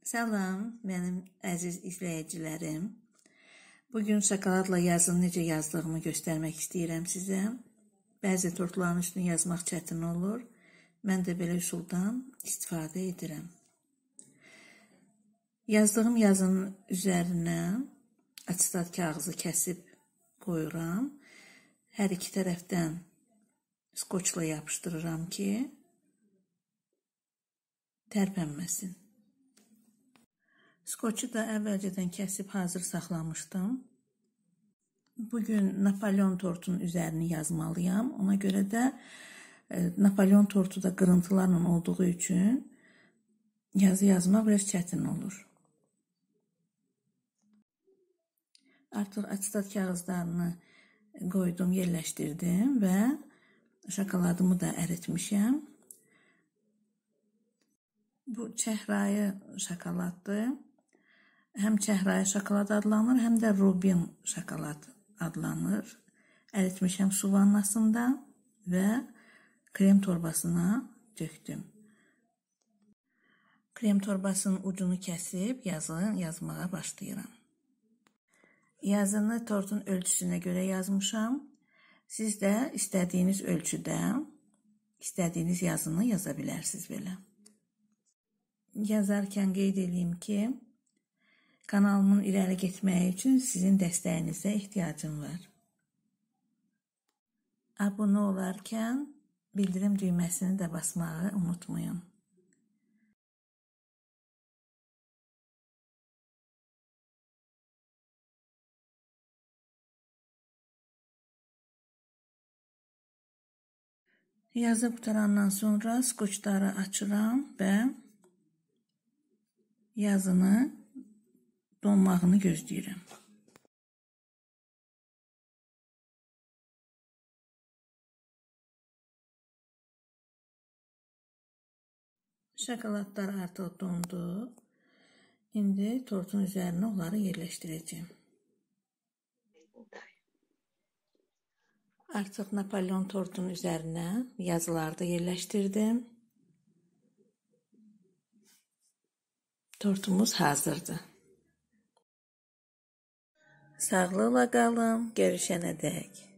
Salam, mənim əziz izləyicilərim. Bugün şokoladla yazını necə yazdığımı göstərmək istəyirəm sizə. Bəzi tortların üstünü yazmaq çətin olur. Mən də belə üsuldan istifadə edirəm. Yazdığım yazının üzərinə atstat kağızı kəsib qoyuram. Hər iki tərəfdən skoçla yapışdırıram ki, tərpənməsin. Skoçu da əvvəlcədən kəsib hazır saxlamışdım. Bugün Napolyon tortunun üzərini yazmalıyam. Ona görə də Napolyon tortu da qırıntılarla olduğu üçün yazı yazmaq biraz çətin olur. Artıq atstat kağızlarını qoydum, yerləşdirdim və şokoladımı da əritmişəm. Bu çəhrayı şokoladdır. Həm çəhrayı şokolad adlanır, həm də Rubin şokolad adlanır. Əritmişəm su vannasında və krem torbasına döktüm. Krem torbasının ucunu kəsib yazmağa başlayıram. Yazını tortun ölçüsünə görə yazmışam. Siz də istədiyiniz ölçüdə, istədiyiniz yazını yaza bilərsiniz belə. Yazarkən qeyd edeyim ki, kanalımın irəli getməyi üçün sizin dəstəyinizə ehtiyacım var. Abunə olarkən bildirim düyməsini də basmağı unutmayın. Yazı qutarandan sonra skoçları açıram və yazını donmağını gözləyirəm. Şokoladlar artıq dondu. İndi tortun üzərinə onları yerləşdirəcəm. Artıq Napolyon tortunun üzərinə yazıları da yerləşdirdim. Tortumuz hazırdır. Sağlıqla qalın, görüşənədək.